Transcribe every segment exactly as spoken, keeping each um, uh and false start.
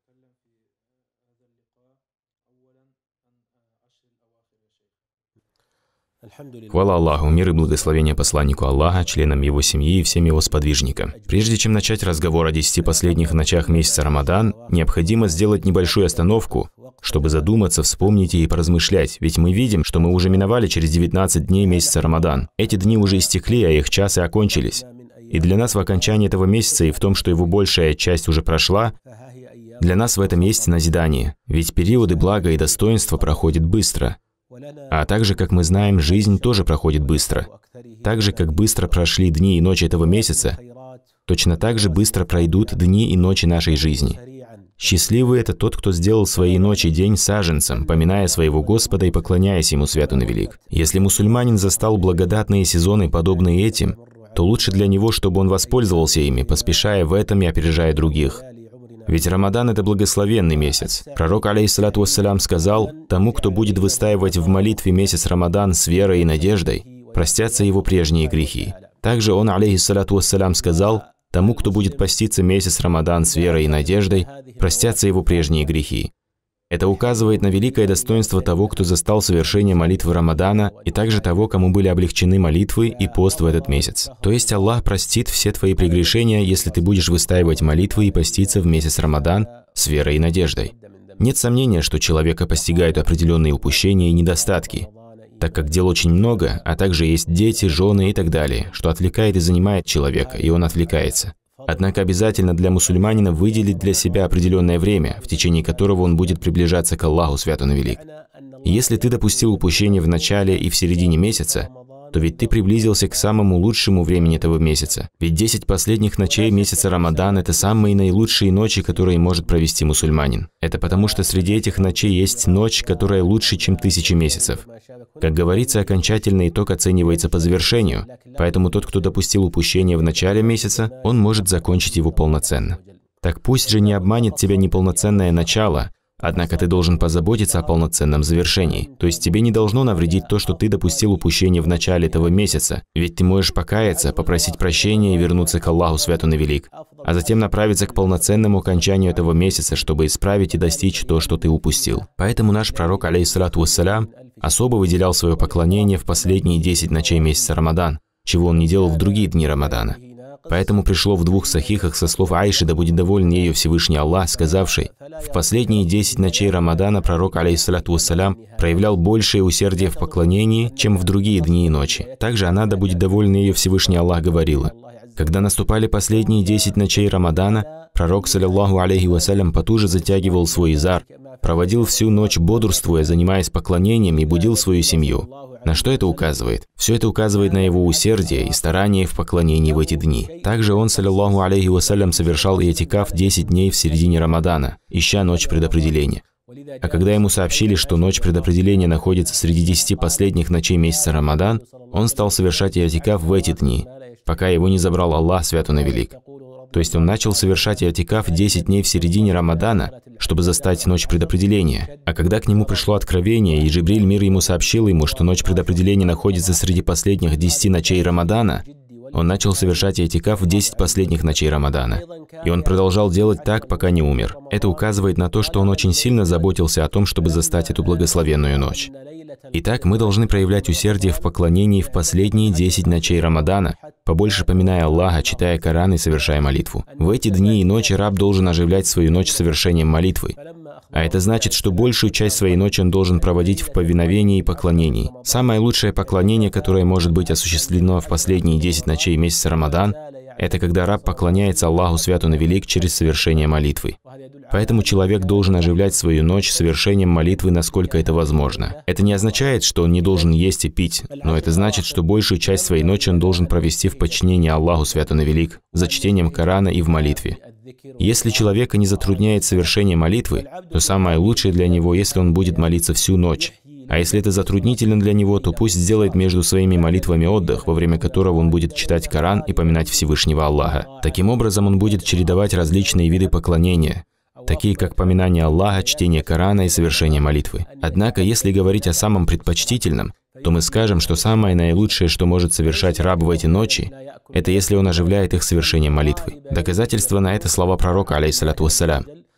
Хвала Аллаху, мир и благословение посланнику Аллаха, членам его семьи и всем его сподвижникам. Прежде чем начать разговор о десяти последних ночах месяца Рамадан, необходимо сделать небольшую остановку, чтобы задуматься, вспомнить и поразмышлять, ведь мы видим, что мы уже миновали через девятнадцать дней месяца Рамадан. Эти дни уже истекли, а их часы окончились. И для нас в окончании этого месяца и в том, что его большая часть уже прошла, для нас в этом есть назидание, ведь периоды блага и достоинства проходят быстро. А также, как мы знаем, жизнь тоже проходит быстро. Так же, как быстро прошли дни и ночи этого месяца, точно так же быстро пройдут дни и ночи нашей жизни. Счастливый – это тот, кто сделал свои ночи день саженцем, поминая своего Господа и поклоняясь Ему святун и велик. Если мусульманин застал благодатные сезоны, подобные этим, то лучше для него, чтобы он воспользовался ими, поспешая в этом и опережая других. Ведь Рамадан – это благословенный месяц. Пророк, алейхиссалату вассалям, сказал: «Тому, кто будет выстаивать в молитве месяц Рамадан с верой и надеждой, простятся его прежние грехи». Также он, алейхиссалату вассалям, сказал: «Тому, кто будет поститься месяц Рамадан с верой и надеждой, простятся его прежние грехи». Это указывает на великое достоинство того, кто застал совершение молитвы Рамадана, и также того, кому были облегчены молитвы и пост в этот месяц. То есть Аллах простит все твои прегрешения, если ты будешь выстаивать молитвы и поститься в месяц Рамадан с верой и надеждой. Нет сомнения, что человека постигают определенные упущения и недостатки, так как дел очень много, а также есть дети, жены и так далее, что отвлекает и занимает человека, и он отвлекается. Однако обязательно для мусульманина выделить для себя определенное время, в течение которого он будет приближаться к Аллаху святун и велик. Если ты допустил упущение в начале и в середине месяца, то ведь ты приблизился к самому лучшему времени этого месяца. Ведь десять последних ночей месяца Рамадан – это самые наилучшие ночи, которые может провести мусульманин. Это потому, что среди этих ночей есть ночь, которая лучше, чем тысячи месяцев. Как говорится, окончательный итог оценивается по завершению, поэтому тот, кто допустил упущение в начале месяца, он может закончить его полноценно. Так пусть же не обманет тебя неполноценное начало, однако ты должен позаботиться о полноценном завершении. То есть тебе не должно навредить то, что ты допустил упущение в начале этого месяца, ведь ты можешь покаяться, попросить прощения и вернуться к Аллаху святун и велик, а затем направиться к полноценному окончанию этого месяца, чтобы исправить и достичь то, что ты упустил. Поэтому наш пророк, алейхиссалату вассалям, особо выделял свое поклонение в последние десять ночей месяца Рамадан, чего он не делал в другие дни Рамадана. Поэтому пришло в двух сахихах со слов Аиши, да будет доволен ею Всевышний Аллах, сказавший: «В последние десять ночей Рамадана пророк, алейхиссалату вассалям, проявлял большее усердие в поклонении, чем в другие дни и ночи». Также она, да будет доволен ею Всевышний Аллах, говорила: «Когда наступали последние десять ночей Рамадана, пророк, саллиллаху алейхи вассалям, потуже затягивал свой изар, проводил всю ночь бодрствуя, занимаясь поклонением, и будил свою семью». На что это указывает? Все это указывает на его усердие и старание в поклонении в эти дни. Также он, саллиллаху алейхи вассалям, совершал иатикаф десять дней в середине Рамадана, ища ночь предопределения. А когда ему сообщили, что ночь предопределения находится среди десяти последних ночей месяца Рамадан, он стал совершать иатикаф в эти дни, пока его не забрал Аллах святун и велик. То есть он начал совершать иатикаф десять дней в середине Рамадана, чтобы застать ночь предопределения. А когда к нему пришло откровение, и Джибриль, мир ему, сообщил ему, что ночь предопределения находится среди последних десяти ночей Рамадана, он начал совершать иатикаф в десять последних ночей Рамадана. И он продолжал делать так, пока не умер. Это указывает на то, что он очень сильно заботился о том, чтобы застать эту благословенную ночь. Итак, мы должны проявлять усердие в поклонении в последние десять ночей Рамадана, побольше поминая Аллаха, читая Коран и совершая молитву. В эти дни и ночи раб должен оживлять свою ночь совершением молитвы. А это значит, что большую часть своей ночи он должен проводить в повиновении и поклонении. Самое лучшее поклонение, которое может быть осуществлено в последние десять ночей месяца Рамадан, это когда раб поклоняется Аллаху святун и велик через совершение молитвы. Поэтому человек должен оживлять свою ночь совершением молитвы, насколько это возможно. Это не означает, что он не должен есть и пить, но это значит, что большую часть своей ночи он должен провести в подчинении Аллаху святун и велик, за чтением Корана и в молитве. Если человека не затрудняет совершение молитвы, то самое лучшее для него, если он будет молиться всю ночь. А если это затруднительно для него, то пусть сделает между своими молитвами отдых, во время которого он будет читать Коран и поминать Всевышнего Аллаха. Таким образом, он будет чередовать различные виды поклонения, такие как поминание Аллаха, чтение Корана и совершение молитвы. Однако, если говорить о самом предпочтительном, то мы скажем, что самое наилучшее, что может совершать раб в эти ночи, это если он оживляет их совершением молитвы. Доказательство на это слова пророка, алейхиссалату вассалям.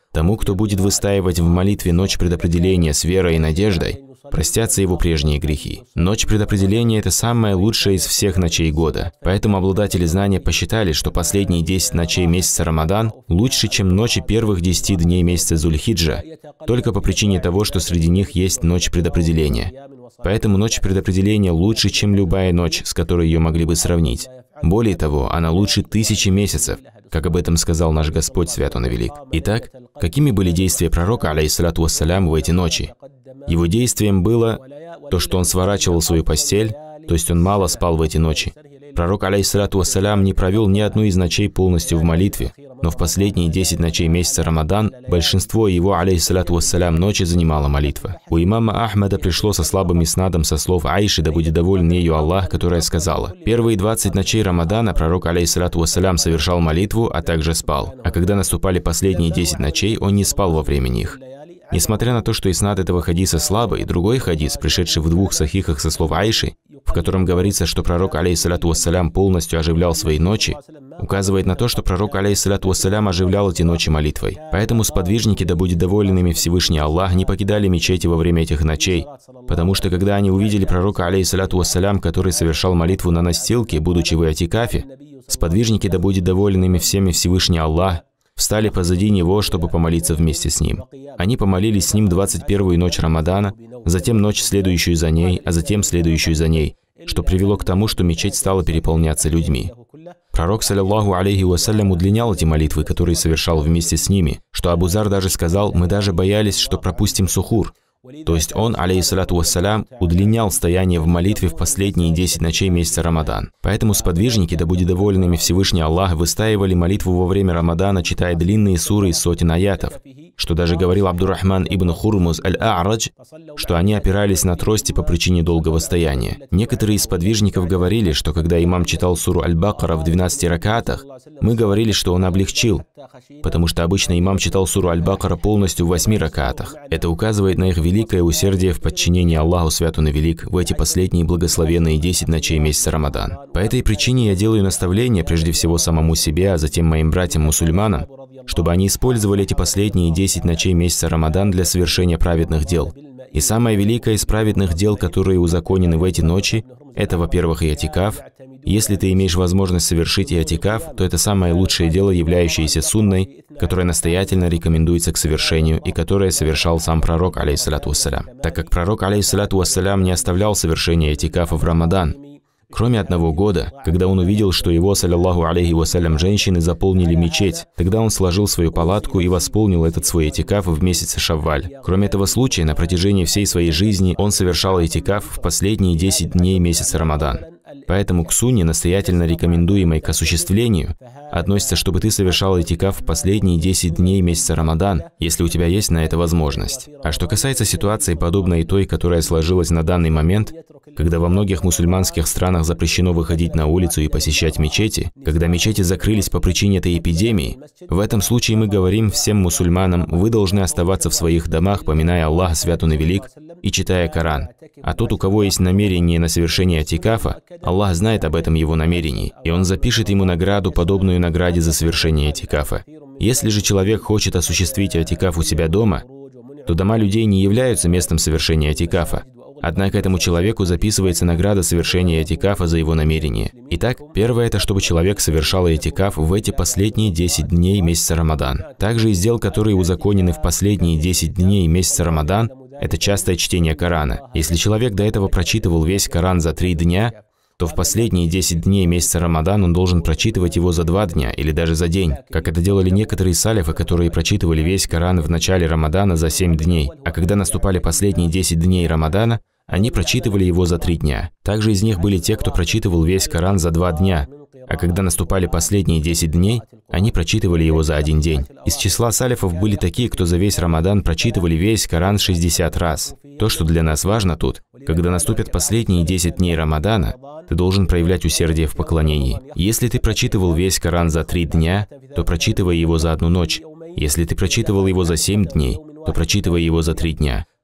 Тому, кто будет выстаивать в молитве ночь предопределения с верой и надеждой, простятся его прежние грехи. Ночь предопределения – это самая лучшая из всех ночей года. Поэтому обладатели знания посчитали, что последние десять ночей месяца Рамадан лучше, чем ночи первых десяти дней месяца Зуль-Хиджа, только по причине того, что среди них есть ночь предопределения. Поэтому ночь предопределения лучше, чем любая ночь, с которой ее могли бы сравнить. Более того, она лучше тысячи месяцев, как об этом сказал наш Господь, свят Он и велик. Итак, какими были действия пророка, алейхиссалату вассалям, в эти ночи? Его действием было то, что он сворачивал свою постель, то есть он мало спал в эти ночи. Пророк, алейхиссалату вассалям, не провел ни одну из ночей полностью в молитве, но в последние десять ночей месяца Рамадан большинство его, алейхиссалату вассалям, ночи занимала молитва. У имама Ахмада пришло со слабым иснадом со слов Аиши, да будет доволен ею Аллах, которая сказала: «Первые двадцать ночей Рамадана пророк, алейхиссалату вассалям, совершал молитву, а также спал. А когда наступали последние десять ночей, он не спал во время них». Несмотря на то, что иснад этого хадиса слабый, другой хадис, пришедший в двух сахихах со слов Аиши, в котором говорится, что пророк, алейхиссалату вассалям, полностью оживлял свои ночи, указывает на то, что пророк, алейхиссалату вассалям, оживлял эти ночи молитвой. Поэтому сподвижники, да будет доволен ими Всевышний Аллах, не покидали мечети во время этих ночей, потому что когда они увидели пророка, алейхиссалату вассалям, который совершал молитву на настилке, будучи в иатикафе, сподвижники, да будет доволен ими всеми Всевышний Аллах, встали позади него, чтобы помолиться вместе с ним. Они помолились с ним двадцать первую ночь Рамадана, затем ночь, следующую за ней, а затем следующую за ней, что привело к тому, что мечеть стала переполняться людьми. Пророк, саллаллаху алейхи вассалям, удлинял эти молитвы, которые совершал вместе с ними, что Абу Зар даже сказал: «Мы даже боялись, что пропустим сухур». То есть он, алейхиссалату вассалям, удлинял стояние в молитве в последние десять ночей месяца Рамадан. Поэтому сподвижники, да будет доволен ими Всевышний Аллах, выстаивали молитву во время Рамадана, читая длинные суры из сотен аятов, что даже говорил Абдуррахман ибн Хурмуз аль-А'радж, что они опирались на трости по причине долгого стояния. Некоторые из сподвижников говорили, что когда имам читал суру Аль-Бакара в двенадцати ракаатах, мы говорили, что он облегчил, потому что обычно имам читал суру Аль-Бакара полностью в восьми ракаатах. Это указывает на их великое усердие в подчинении Аллаху, свят Он и велик, в эти последние благословенные десять ночей месяца Рамадан. По этой причине я делаю наставление прежде всего самому себе, а затем моим братьям-мусульманам, чтобы они использовали эти последние десять ночей месяца Рамадан для совершения праведных дел. И самое великое из праведных дел, которые узаконены в эти ночи, это, во-первых, иатикаф. Если ты имеешь возможность совершить иатикаф, то это самое лучшее дело, являющееся сунной, которое настоятельно рекомендуется к совершению и которое совершал сам пророк, алейхиссалату вассалям. Так как пророк, алейхиссалату вассалям, не оставлял совершение иатикафа в Рамадан, кроме одного года, когда он увидел, что его, саллаллаху алейхи вассалям, женщины заполнили мечеть. Тогда он сложил свою палатку и восполнил этот свой этикаф в месяце Шавваль. Кроме этого случая, на протяжении всей своей жизни он совершал этикаф в последние десять дней месяца Рамадан. Поэтому к сунне, настоятельно рекомендуемой к осуществлению, относится, чтобы ты совершал этикаф в последние десять дней месяца Рамадан, если у тебя есть на это возможность. А что касается ситуации, подобной той, которая сложилась на данный момент, когда во многих мусульманских странах запрещено выходить на улицу и посещать мечети, когда мечети закрылись по причине этой эпидемии, в этом случае мы говорим всем мусульманам: вы должны оставаться в своих домах, поминая Аллаха, свят Он и велик, и читая Коран. А тот, у кого есть намерение на совершение атикафа, Аллах знает об этом его намерении, и Он запишет ему награду, подобную награде за совершение атикафа. Если же человек хочет осуществить атикаф у себя дома, то дома людей не являются местом совершения атикафа. Однако этому человеку записывается награда совершения этикафа за его намерение. Итак, первое – это чтобы человек совершал этикаф в эти последние десять дней месяца Рамадан. Также из дел, которые узаконены в последние десять дней месяца Рамадан, это частое чтение Корана. Если человек до этого прочитывал весь Коран за три дня, то в последние десять дней месяца Рамадан он должен прочитывать его за два дня или даже за день, как это делали некоторые салифы, которые прочитывали весь Коран в начале Рамадана за семь дней, а когда наступали последние десять дней Рамадана, они прочитывали его за три дня. Также из них были те, кто прочитывал весь Коран за два дня, а когда наступали последние десять дней, они прочитывали его за один день. Из числа салифов были такие, кто за весь Рамадан прочитывали весь Коран шестьдесят раз. То, что для нас важно тут, когда наступят последние десять дней Рамадана, ты должен проявлять усердие в поклонении. Если ты прочитывал весь Коран за три дня, то прочитывай его за одну ночь. Если ты прочитывал его за семь дней, то прочитывай его за три дня.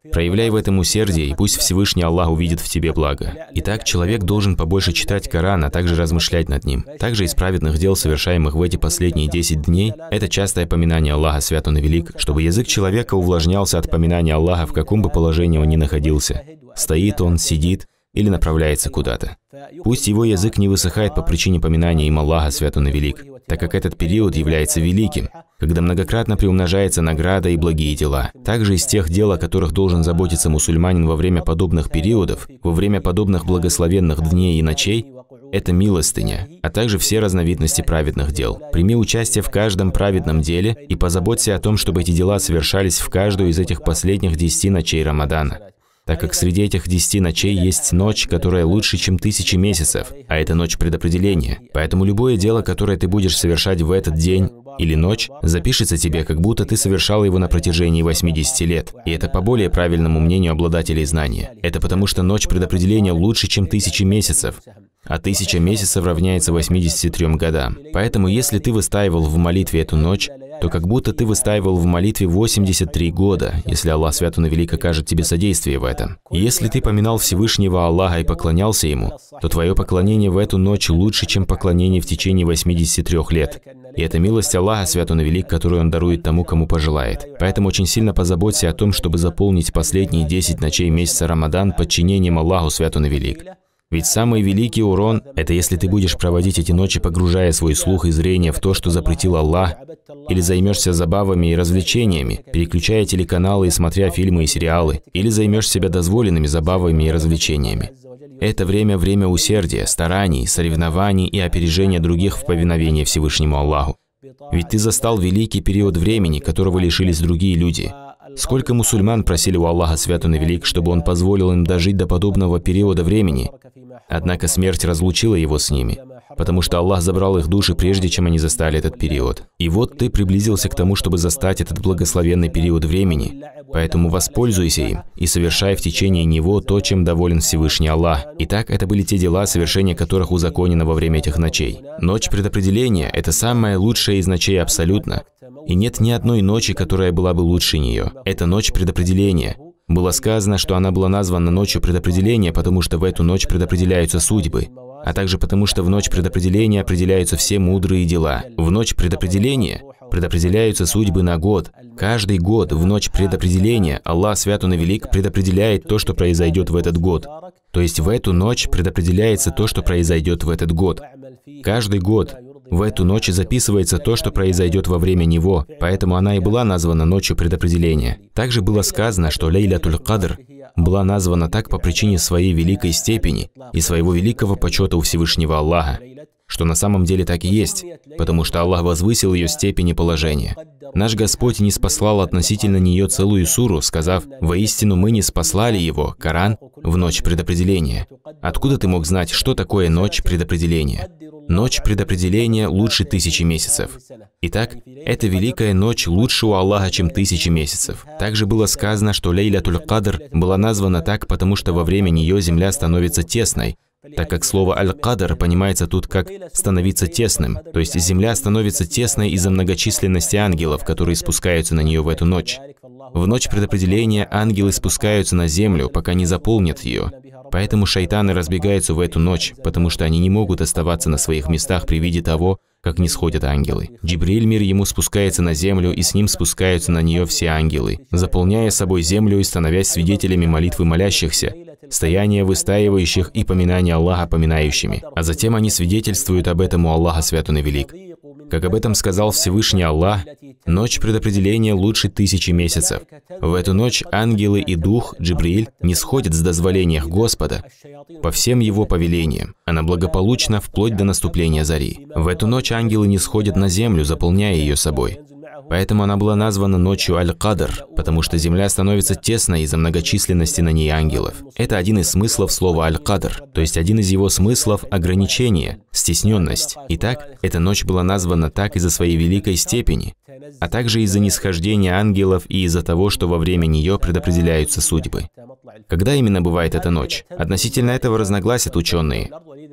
Проявляй в этом усердие, и пусть Всевышний Аллах увидит в тебе благо. Итак, человек должен побольше читать Коран, а также размышлять над ним. Также из праведных дел, совершаемых в эти последние десять дней, это частое поминание Аллаха, свят он и велик, чтобы язык человека увлажнялся от поминания Аллаха, в каком бы положении он ни находился. Стоит он, сидит или направляется куда-то. Пусть его язык не высыхает по причине поминания им Аллаха, свят он и велик, так как этот период является великим, когда многократно приумножается награда и благие дела. Также из тех дел, о которых должен заботиться мусульманин во время подобных периодов, во время подобных благословенных дней и ночей, это милостыня, а также все разновидности праведных дел. Прими участие в каждом праведном деле и позаботься о том, чтобы эти дела совершались в каждую из этих последних десяти ночей Рамадана, так как среди этих десяти ночей есть ночь, которая лучше, чем тысячи месяцев, а это ночь предопределения. Поэтому любое дело, которое ты будешь совершать в этот день или ночь, запишется тебе, как будто ты совершал его на протяжении восьмидесяти лет. И это по более правильному мнению обладателей знания. Это потому, что ночь предопределения лучше, чем тысячи месяцев, а тысяча месяцев равняется восьмидесяти трём годам. Поэтому, если ты выстаивал в молитве эту ночь, то как будто ты выстаивал в молитве восемьдесят три года, если Аллах свят он и велик окажет тебе содействие в этом. И если ты поминал Всевышнего Аллаха и поклонялся Ему, то твое поклонение в эту ночь лучше, чем поклонение в течение восьмидесяти трёх лет. И это милость Аллаха, свят он и велик, которую Он дарует тому, кому пожелает. Поэтому очень сильно позаботься о том, чтобы заполнить последние десять ночей месяца Рамадан подчинением Аллаху, свят он и велик. Ведь самый великий урон – это если ты будешь проводить эти ночи, погружая свой слух и зрение в то, что запретил Аллах, или займешься забавами и развлечениями, переключая телеканалы и смотря фильмы и сериалы, или займешь себя дозволенными забавами и развлечениями. Это время – время усердия, стараний, соревнований и опережения других в повиновении Всевышнему Аллаху. Ведь ты застал великий период времени, которого лишились другие люди. Сколько мусульман просили у Аллаха, свят он и велик, чтобы Он позволил им дожить до подобного периода времени. Однако смерть разлучила его с ними, потому что Аллах забрал их души, прежде чем они застали этот период. И вот ты приблизился к тому, чтобы застать этот благословенный период времени. Поэтому воспользуйся им и совершай в течение него то, чем доволен Всевышний Аллах. Итак, это были те дела, совершение которых узаконено во время этих ночей. Ночь предопределения – это самая лучшая из ночей абсолютно. И нет ни одной ночи, которая была бы лучше нее. Это ночь предопределения. Было сказано, что она была названа ночью предопределения, потому что в эту ночь предопределяются судьбы, а также потому, что в ночь предопределения определяются все мудрые дела. В ночь предопределения предопределяются судьбы на год. Каждый год в ночь предопределения Аллах, свят он и велик, предопределяет то, что произойдет в этот год. То есть в эту ночь предопределяется то, что произойдет в этот год. Каждый год в эту ночь записывается то, что произойдет во время него, поэтому она и была названа ночью предопределения. Также было сказано, что Лейлятуль Кадр была названа так по причине своей великой степени и своего великого почета у Всевышнего Аллаха, что на самом деле так и есть, потому что Аллах возвысил ее степень и положение. Наш Господь не спаслал относительно нее целую суру, сказав: «Воистину мы не спаслали его, Коран, в ночь предопределения». Откуда ты мог знать, что такое ночь предопределения? Ночь предопределения лучше тысячи месяцев. Итак, эта великая ночь лучше у Аллаха, чем тысячи месяцев. Также было сказано, что Лейлятуль Кадр была названа так, потому что во время нее земля становится тесной, так как слово «аль-кадр» понимается тут как «становиться тесным», то есть земля становится тесной из-за многочисленности ангелов, которые спускаются на нее в эту ночь. В ночь предопределения ангелы спускаются на землю, пока не заполнят ее. Поэтому шайтаны разбегаются в эту ночь, потому что они не могут оставаться на своих местах при виде того, как нисходят ангелы. Джибриль, мир ему, спускается на землю, и с ним спускаются на нее все ангелы, заполняя собой землю и становясь свидетелями молитвы молящихся, стояния выстаивающих и поминания Аллаха поминающими. А затем они свидетельствуют об этом у Аллаха, свят он и велик. Как об этом сказал Всевышний Аллах, ночь предопределения лучше тысячи месяцев. В эту ночь ангелы и дух, Джибриль, нисходят с дозволения Господа по всем его повелениям. Она благополучна вплоть до наступления зари. В эту ночь ангелы нисходят на землю, заполняя ее собой. Поэтому она была названа ночью Аль-Кадр, потому что земля становится тесной из-за многочисленности на ней ангелов. Это один из смыслов слова Аль-Кадр, то есть один из его смыслов – ограничение, стесненность. Итак, эта ночь была названа так из-за своей великой степени, а также из-за нисхождения ангелов и из-за того, что во время нее предопределяются судьбы. Когда именно бывает эта ночь? Относительно этого разногласят ученые.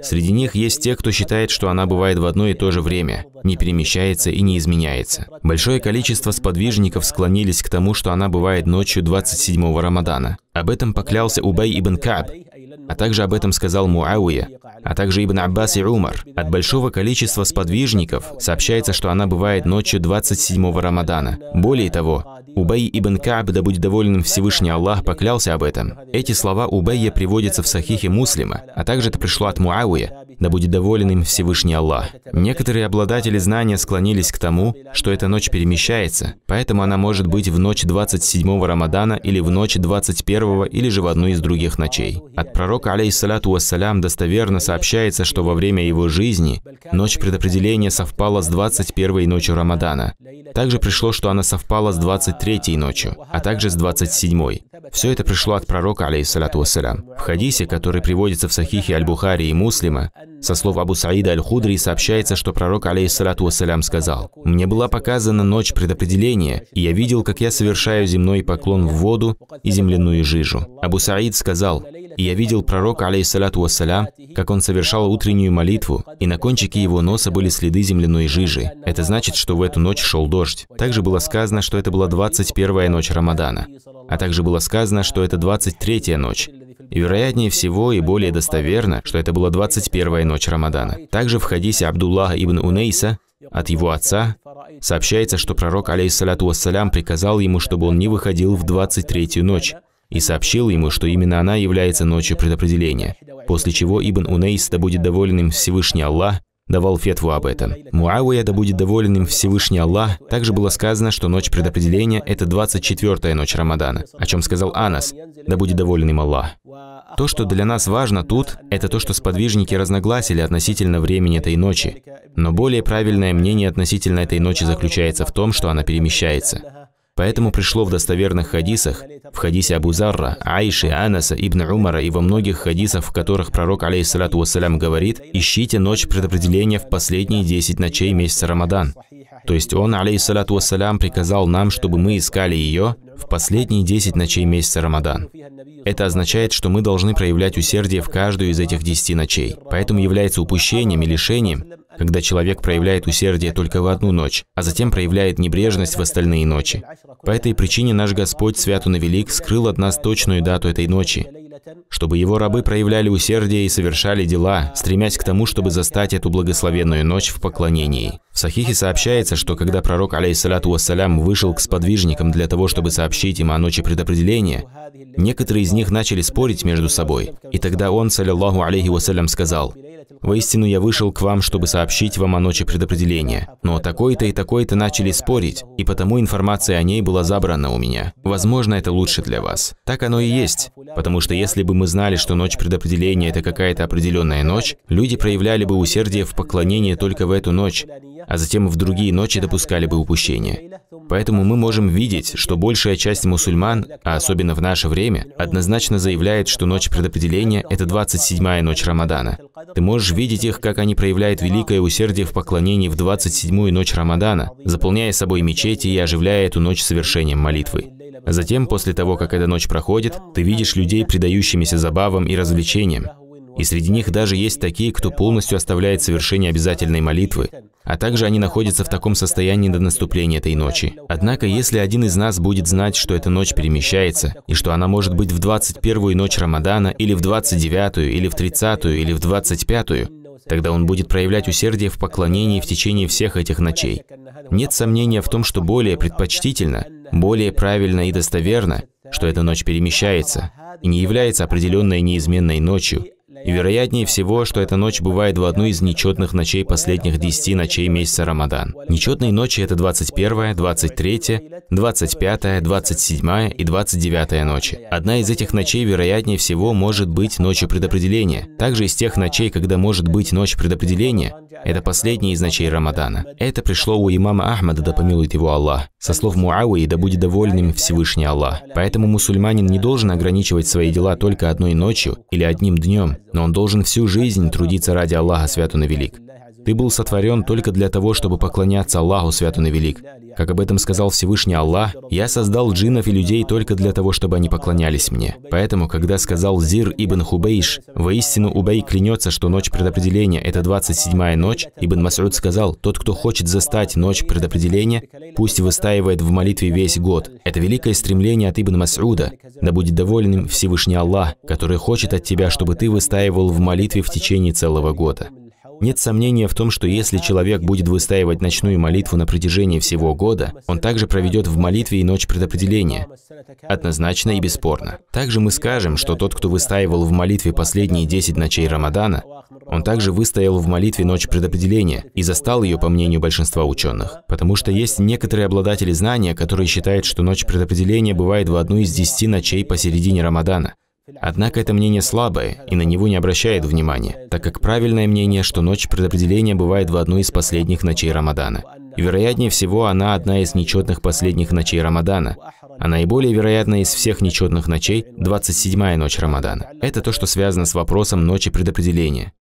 Среди них есть те, кто считает, что она бывает в одно и то же время, не перемещается и не изменяется. Большое количество сподвижников склонились к тому, что она бывает ночью двадцать седьмого Рамадана. Об этом поклялся Убай ибн Кааб, а также об этом сказал Муавия, а также Ибн Аббас и Умар. От большого количества сподвижников сообщается, что она бывает ночью двадцать седьмого Рамадана. Более того, Убай ибн Кааб, да будет доволен Всевышний Аллах, поклялся об этом. Эти слова Убайя приводятся в Сахихе Муслима, а также это пришло от Муавия, да будет доволен им Всевышний Аллах. Некоторые обладатели знания склонились к тому, что эта ночь перемещается, поэтому она может быть в ночь двадцать седьмого Рамадана или в ночь двадцать первого или же в одну из других ночей. От пророка, алейхиссалату вассалям, достоверно сообщается, что во время его жизни ночь предопределения совпала с двадцать первой ночью Рамадана. Также пришло, что она совпала с двадцать третьей ночью, а также с двадцать седьмой. Все это пришло от пророка, алейхиссалату вассалям. В хадисе, который приводится в Сахихе Аль-Бухари и Муслима, со слов Абу Саида Аль-Худри сообщается, что пророк, алейхиссалату вассалям, сказал: «Мне была показана ночь предопределения, и я видел, как я совершаю земной поклон в воду и земляную жижу». Абу Саид сказал: «И я видел пророка, алейхиссалату вассалям, как он совершал утреннюю молитву, и на кончике его носа были следы земляной жижи. Это значит, что в эту ночь шел дождь». Также было сказано, что это была двадцать первая ночь Рамадана, а также было сказано, что это двадцать третья ночь. И вероятнее всего и более достоверно, что это была двадцать первая ночь Рамадана. Также в хадисе Абдуллаха ибн Унейса от его отца сообщается, что пророк, алейхиссалату вассалям, приказал ему, чтобы он не выходил в двадцать третью ночь, и сообщил ему, что именно она является ночью предопределения. После чего Ибн Унейс, да будет доволен им Всевышний Аллах, давал фетву об этом. Муавия, да будет доволен им Всевышний Аллах, также было сказано, что ночь предопределения – это двадцать четвёртая ночь Рамадана, о чем сказал Анас, да будет доволен им Аллах. То, что для нас важно тут, это то, что сподвижники разногласили относительно времени этой ночи. Но более правильное мнение относительно этой ночи заключается в том, что она перемещается. Поэтому пришло в достоверных хадисах, в хадисе Абу Зарра, Аиши, Анаса, Ибн Умара и во многих хадисах, в которых пророк, алейхиссалату вассалям, говорит: «Ищите ночь предопределения в последние десять ночей месяца Рамадан». То есть он, алейхиссалату вассалям, приказал нам, чтобы мы искали ее в последние десять ночей месяца Рамадан. Это означает, что мы должны проявлять усердие в каждую из этих десяти ночей. Поэтому является упущением и лишением, когда человек проявляет усердие только в одну ночь, а затем проявляет небрежность в остальные ночи. По этой причине наш Господь, свят Он и велик, скрыл от нас точную дату этой ночи, чтобы Его рабы проявляли усердие и совершали дела, стремясь к тому, чтобы застать эту благословенную ночь в поклонении. В Сахихе сообщается, что когда пророк, алейхиссалату вассалям, вышел к сподвижникам для того, чтобы сообщить им о ночи предопределения, некоторые из них начали спорить между собой. И тогда он, саллиллаху алейхи вассалям, сказал: «Воистину я вышел к вам, чтобы сообщить вам о ночи предопределения. Но такой-то и такой-то начали спорить, и потому информация о ней была забрана у меня. Возможно, это лучше для вас». Так оно и есть. Потому что если бы мы знали, что ночь предопределения – это какая-то определенная ночь, люди проявляли бы усердие в поклонении только в эту ночь, а затем в другие ночи допускали бы упущения. Поэтому мы можем видеть, что большая часть мусульман, а особенно в наше время, однозначно заявляет, что ночь предопределения – это двадцать седьмая ночь Рамадана. Ты можешь видеть их, как они проявляют великое усердие в поклонении в двадцать седьмую ночь Рамадана, заполняя собой мечети и оживляя эту ночь совершением молитвы. А затем, после того, как эта ночь проходит, ты видишь людей, предающимися забавам и развлечениям. И среди них даже есть такие, кто полностью оставляет совершение обязательной молитвы, а также они находятся в таком состоянии до наступления этой ночи. Однако, если один из нас будет знать, что эта ночь перемещается, и что она может быть в двадцать первую ночь Рамадана, или в двадцать девятую, или в тридцатую, или в двадцать пятую, тогда он будет проявлять усердие в поклонении в течение всех этих ночей. Нет сомнения в том, что более предпочтительно, более правильно и достоверно, что эта ночь перемещается и не является определенной неизменной ночью. И вероятнее всего, что эта ночь бывает в одну из нечетных ночей последних десяти ночей месяца Рамадан. Нечетные ночи – это двадцать первая, двадцать третья, двадцать пятая, двадцать седьмая и двадцать девятая ночи. Одна из этих ночей, вероятнее всего, может быть ночью предопределения. Также из тех ночей, когда может быть ночь предопределения, это последняя из ночей Рамадана. Это пришло у имама Ахмада, да помилует его Аллах, со слов Муавии, да будет доволен им Всевышний Аллах. Поэтому мусульманин не должен ограничивать свои дела только одной ночью или одним днем, но он должен всю жизнь трудиться ради Аллаха, свят Он и велик. Ты был сотворен только для того, чтобы поклоняться Аллаху, свят Он и велик. Как об этом сказал Всевышний Аллах, «Я создал джиннов и людей только для того, чтобы они поклонялись мне». Поэтому, когда сказал Зир ибн Хубейш, «Воистину Убей клянется, что ночь предопределения – это двадцать седьмая ночь», Ибн Мас'уд сказал, «Тот, кто хочет застать ночь предопределения, пусть выстаивает в молитве весь год». Это великое стремление от Ибн Мас'уда, да будет доволен им Всевышний Аллах, который хочет от тебя, чтобы ты выстаивал в молитве в течение целого года. Нет сомнения в том, что если человек будет выстаивать ночную молитву на протяжении всего года, он также проведет в молитве и ночь предопределения. Однозначно и бесспорно. Также мы скажем, что тот, кто выстаивал в молитве последние десять ночей Рамадана, он также выстоял в молитве ночь предопределения и застал ее, по мнению большинства ученых. Потому что есть некоторые обладатели знания, которые считают, что ночь предопределения бывает в одну из десяти ночей посередине Рамадана. Однако это мнение слабое и на него не обращает внимания, так как правильное мнение, что ночь предопределения бывает в одну из последних ночей Рамадана. И вероятнее всего, она одна из нечетных последних ночей Рамадана. А наиболее вероятная из всех нечетных ночей – двадцать седьмая ночь Рамадана. Это то, что связано с вопросом ночи предопределения.